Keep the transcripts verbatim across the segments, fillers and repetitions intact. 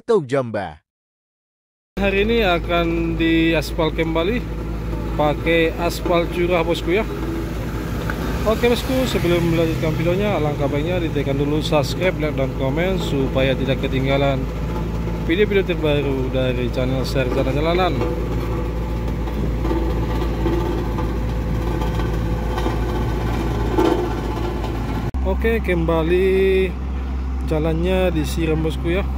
atau jamba. Hari ini akan diaspal kembali pakai aspal curah bosku ya. Oke bosku, sebelum melanjutkan videonya, alangkah baiknya ditekan dulu subscribe, like, dan komen supaya tidak ketinggalan video-video terbaru dari channel Serjana Jalanan. Oke, kembali jalannya disiram bosku ya.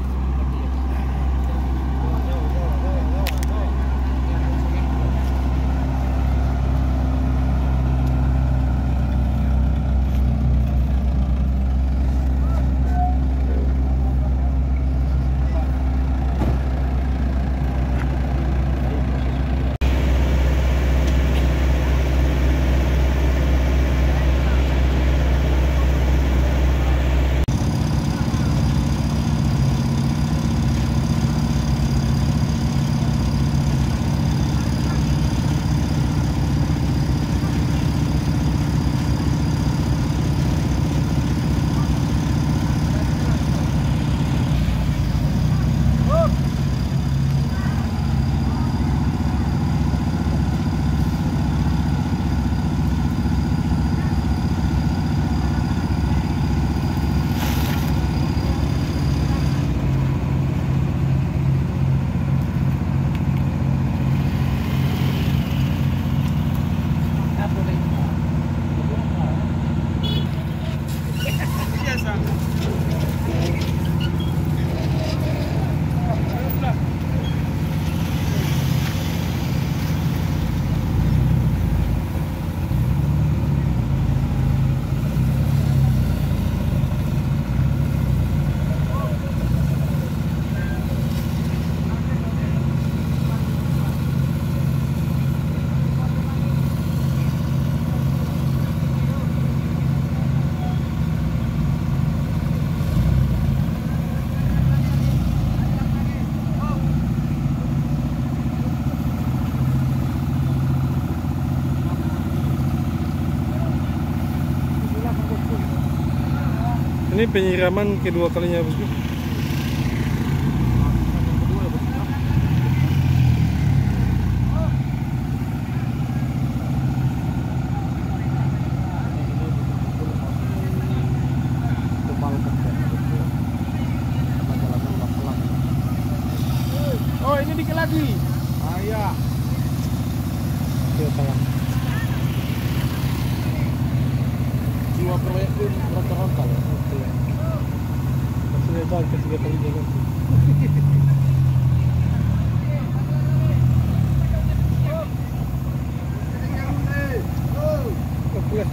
Ini penyiraman kedua kalinya bosku. Oh, ini dikit lagi. Ah ya. Jiwa proyek itu rontal-rontal. Maksudnya jalan ketiga kali jalan. Oke.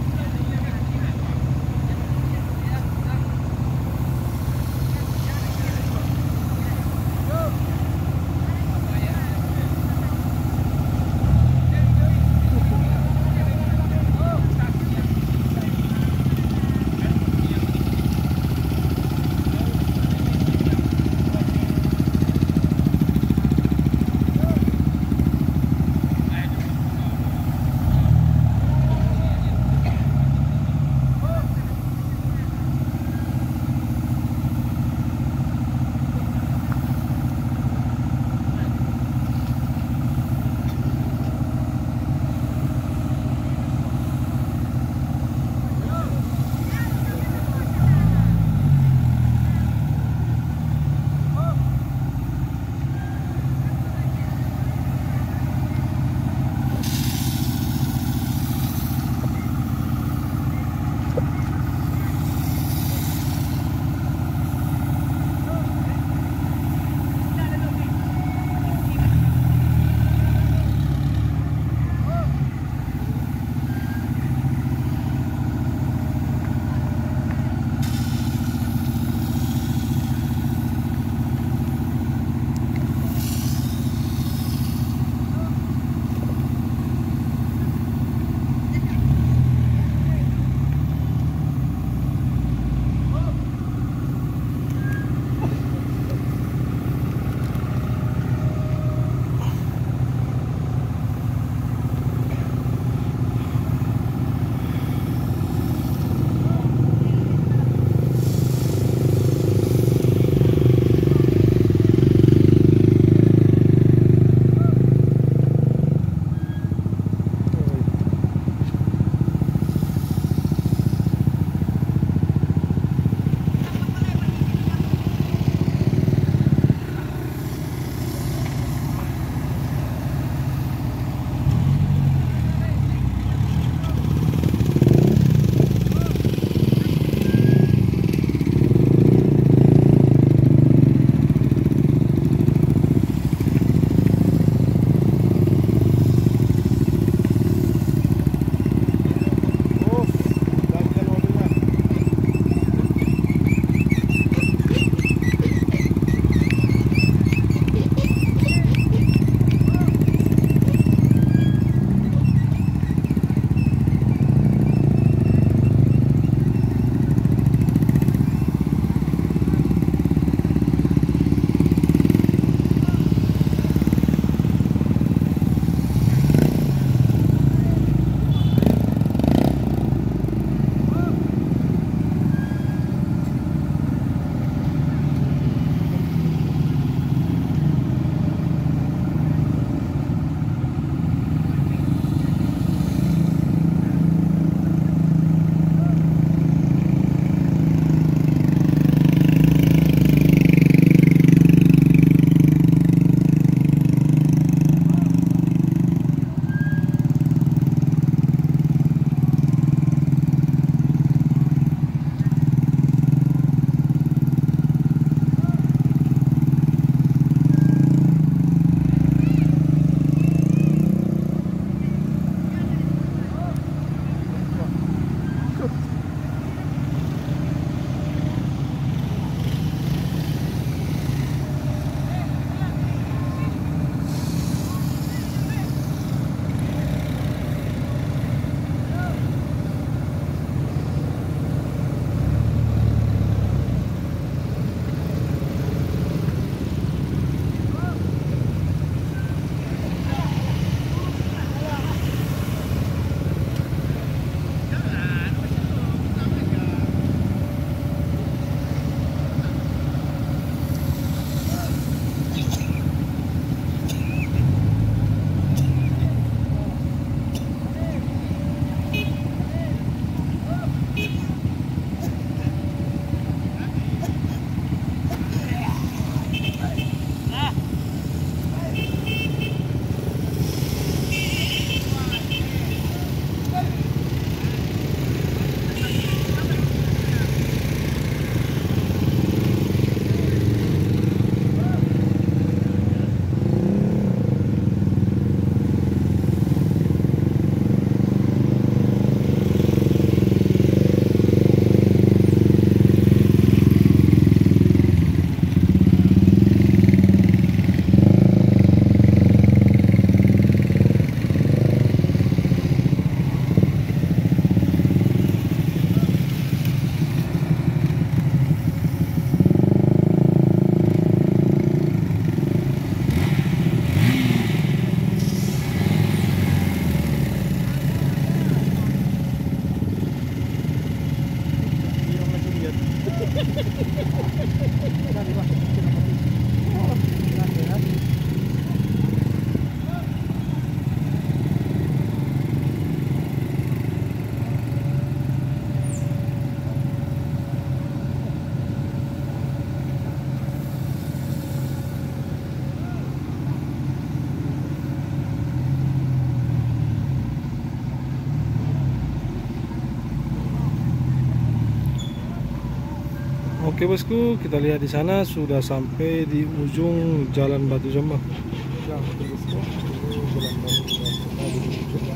Oke bosku, kita lihat di sana sudah sampai di ujung Jalan Batu Jombang. Ya, betul bosku. Ini jalan baru yang kita di ujung.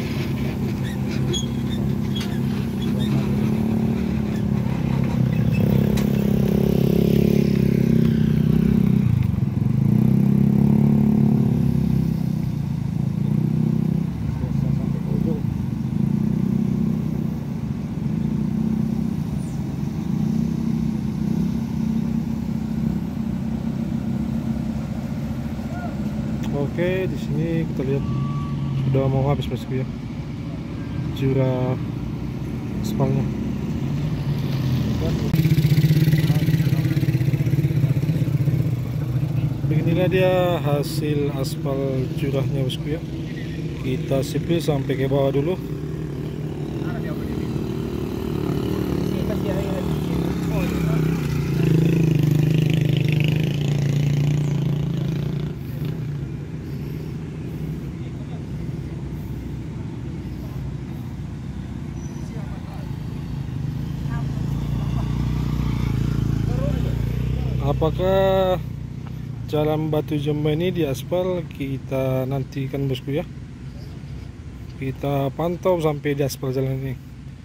Oke, di sini kita lihat sudah mau habis bosku ya, curah aspalnya. Beginilah dia hasil aspal curahnya bosku ya. Kita sipil sampai ke bawah dulu. Apakah Jalan Batu Jombang ini di aspal? Kita nantikan bosku ya. Kita pantau sampai di aspal jalan ini.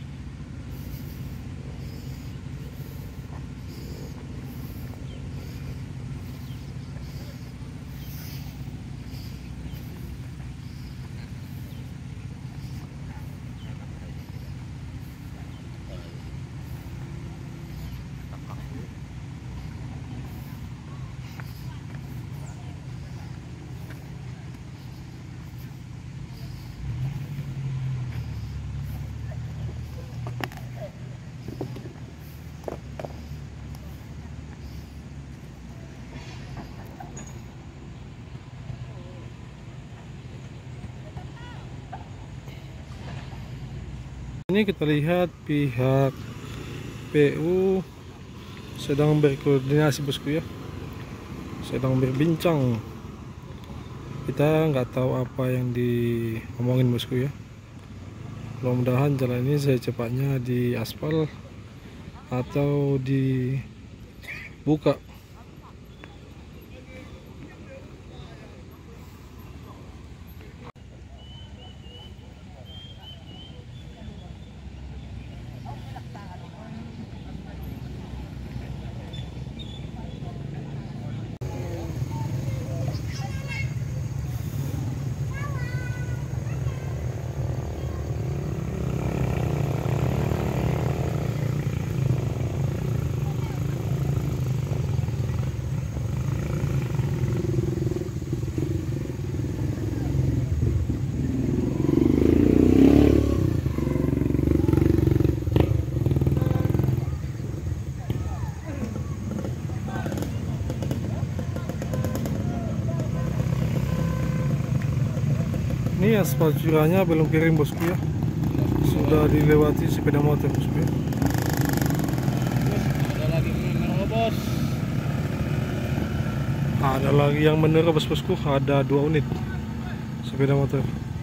Ini kita lihat pihak P U sedang berkoordinasi bosku ya, sedang berbincang. Kita nggak tahu apa yang diomongin bosku ya. Mudah-mudahan jalan ini secepatnya di aspal atau dibuka. Ini aspal curahnya belum kering bosku ya, sudah dilewati sepeda motor bosku ya. Ada lagi menerobos. Ada lagi yang menerobos bosku, ada dua unit sepeda motor.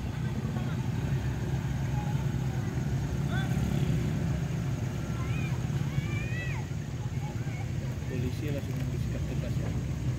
Polisi langsung bersikap tegas ya.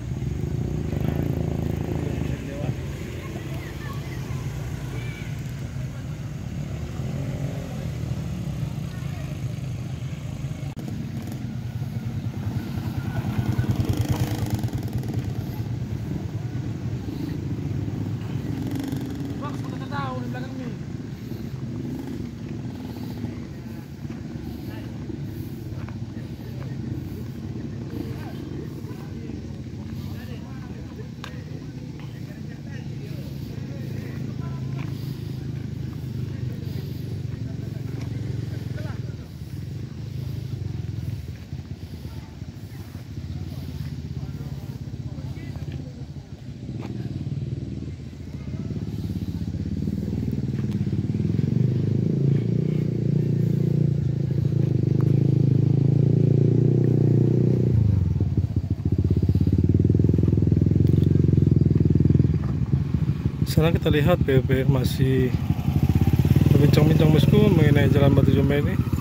Sana kita lihat P U P R masih berbincang-bincang bosku mengenai Jalan Batu Jombang ini.